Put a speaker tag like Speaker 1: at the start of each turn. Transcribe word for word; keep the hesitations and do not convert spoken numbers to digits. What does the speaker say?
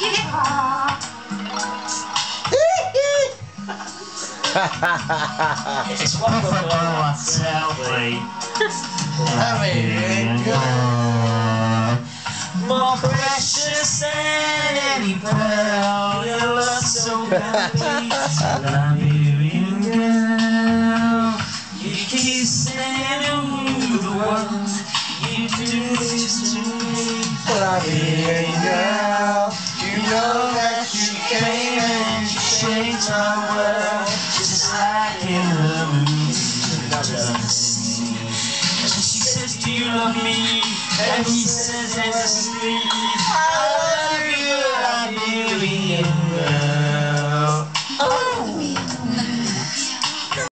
Speaker 1: It's wonderful, I tell thee.
Speaker 2: Liberian girl,
Speaker 1: More precious than any pearl. Your love so complete, Liberian girl. You keep saying the world. You do this to me,
Speaker 2: Liberian girl. You know that you came and you changed my world,
Speaker 1: just like in the movie. And she says, do you love me? And he says, endlessly, I